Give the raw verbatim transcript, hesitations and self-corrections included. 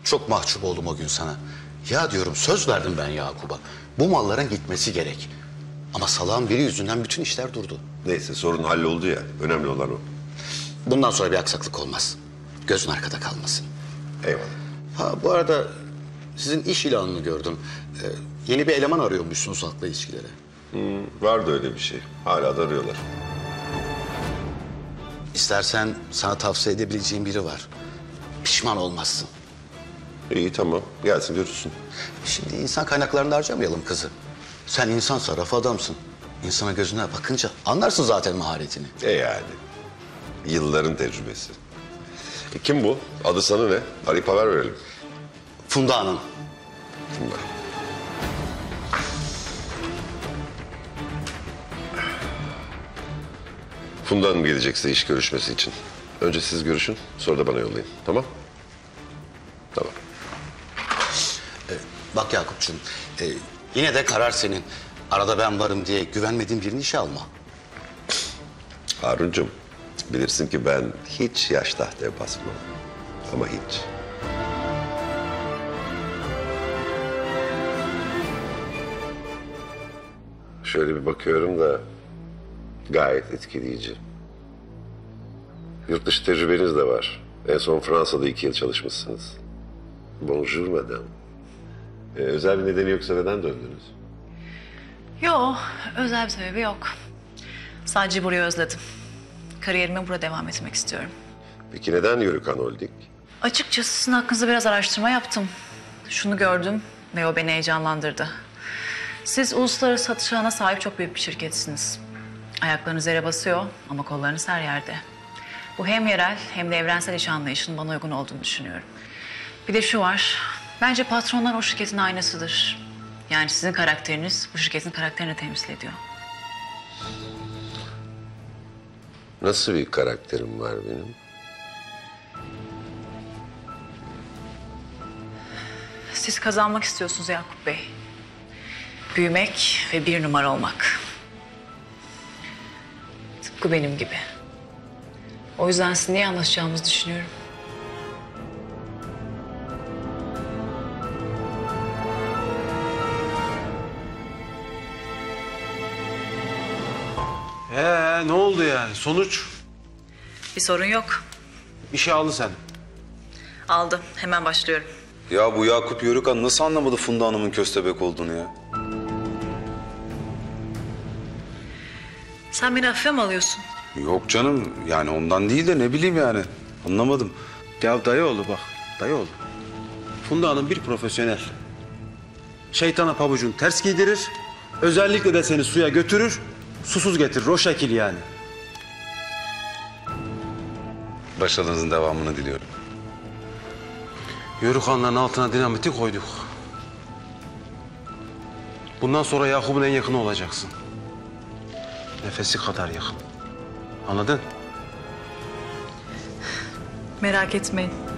Çok mahcup oldum o gün sana. Ya diyorum söz verdim ben Yakup'a. Bu malların gitmesi gerek. Ama salağın biri yüzünden bütün işler durdu. Neyse sorun halloldu ya. Önemli olan o. Bundan sonra bir aksaklık olmaz. Gözün arkada kalmasın. Eyvallah. Ha bu arada sizin iş ilanını gördüm. Ee, yeni bir eleman arıyormuşsunuz halkla ilişkileri. Hmm, vardı öyle bir şey. Hala da arıyorlar. İstersen sana tavsiye edebileceğim biri var. Pişman olmazsın. İyi tamam. Gelsin görürsün. Şimdi insan kaynaklarını harcamayalım kızı. Sen insan sarrafı adamsın. İnsana gözüne bakınca anlarsın zaten maharetini. E yani. Yılların tecrübesi. E, kim bu? Adı sana ne? Arayıp haber verelim. Funda Hanım. Funda. Funda Hanım gelecek size iş görüşmesi için. Önce siz görüşün, sonra da bana yollayın. Tamam? Tamam. Ee, bak Yakup'cığım, e, yine de karar senin. Arada ben varım diye güvenmediğin birini işe alma. Haruncuğum, bilirsin ki ben hiç yaş tahtaya basmam. Ama hiç. Şöyle bir bakıyorum da gayet etkileyici. Yurt dışı tecrübeniz de var. En son Fransa'da iki yıl çalışmışsınız. Bonjour madame. Ee, özel bir nedeni yoksa neden döndünüz? Yok, özel bir sebebi yok. Sadece burayı özledim. Kariyerime burada devam etmek istiyorum. Peki neden Yörükan Holding? Açıkçası sizin hakkınızda biraz araştırma yaptım. Şunu gördüm ve o beni heyecanlandırdı. Siz uluslararası satış ağına sahip çok büyük bir şirketsiniz. Ayaklarınız yere basıyor ama kollarınız her yerde. Bu hem yerel hem de evrensel iş anlayışının bana uygun olduğunu düşünüyorum. Bir de şu var, bence patronlar o şirketin aynasıdır. Yani sizin karakteriniz bu şirketin karakterini temsil ediyor. Nasıl bir karakterim var benim? Siz kazanmak istiyorsunuz Yakup Bey. Büyümek ve bir numara olmak. Tıpkı benim gibi. O yüzden sizinle iyi anlaşacağımızı düşünüyorum. Ee, ne oldu yani? Sonuç? Bir sorun yok. İşe aldı sen. Aldı. Hemen başlıyorum. Ya bu Yakup Yörükan nasıl anlamadı Funda Hanım'ın köstebek olduğunu ya? Sen beni hafife mi alıyorsun? Yok canım, yani ondan değil de ne bileyim yani. Anlamadım. Ya dayıoğlu bak, dayıoğlu. Funda Hanım bir profesyonel. Şeytana pabucunu ters giydirir. Özellikle de seni suya götürür. Susuz getirir, o şekil yani. Başarınızın devamını diliyorum. Yörükanların altına dinamiti koyduk. Bundan sonra Yakup'un en yakını olacaksın. Nefesi kadar yakın. Anladın? Merak etmeyin.